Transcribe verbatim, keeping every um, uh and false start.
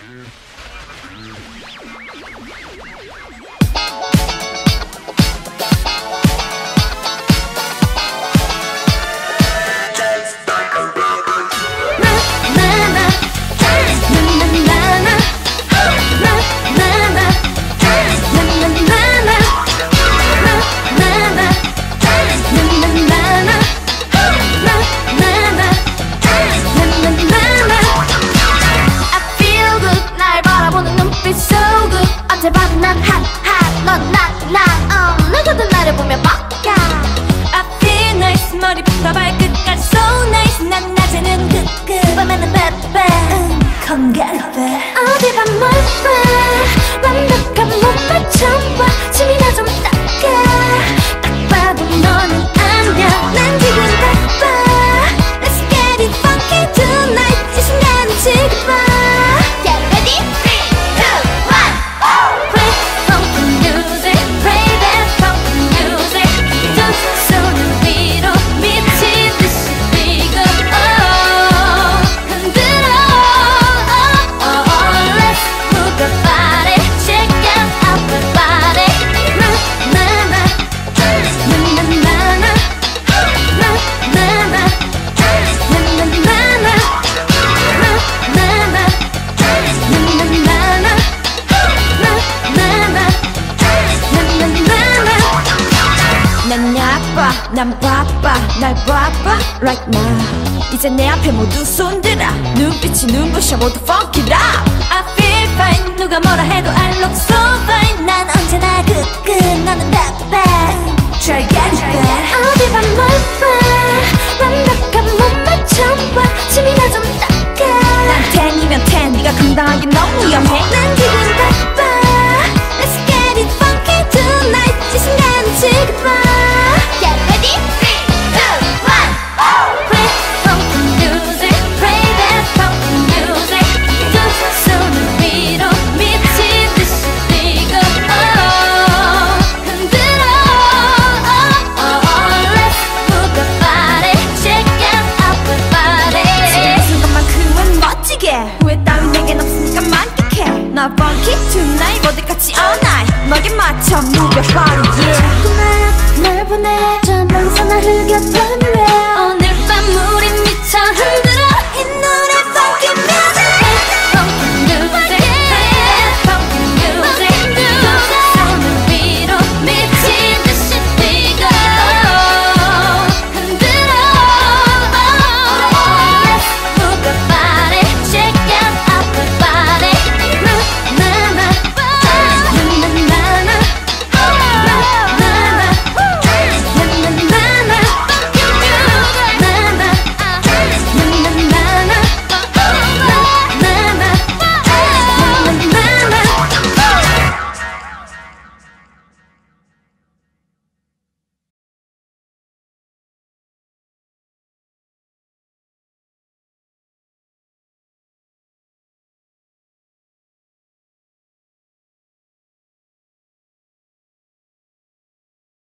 언제 봐도 난 hot hot 넌 not not um, 누구든 나를 보면 뻑까 I feel nice 머리부터 발끝까지 so nice 난 낮에는 good 밤에는 bad bad 음, 건강해 어디 봐 뭘 봐 완벽한 몸매 좀 봐 침이나 좀 닦아 딱 봐도 너는 아니야 난 지금 바빠 Let's get it funky tonight 이 순간은 지금 봐 Get ready? 난 나빠 난 바빠 날 봐봐 right now 이제 내 앞에 모두 손들어 눈빛이 눈부셔 모두 funky up I feel fine 누가 뭐라 해도 I look so fine 난 언제나 good good 너는 bad bad Try get it back 어디 봐 뭘 봐 완벽한 몸매 좀 봐 침이나 좀 닦아 난 텐이면 텐 네가 감당하기 너무 위험해 난 지금 바빠 Let's get it funky tonight 이 순간은 지금 봐 후회 따윈 내겐 없으니까 만끽해 나 funky tonight 어디까지 all night 너에 맞춰 move your body yeah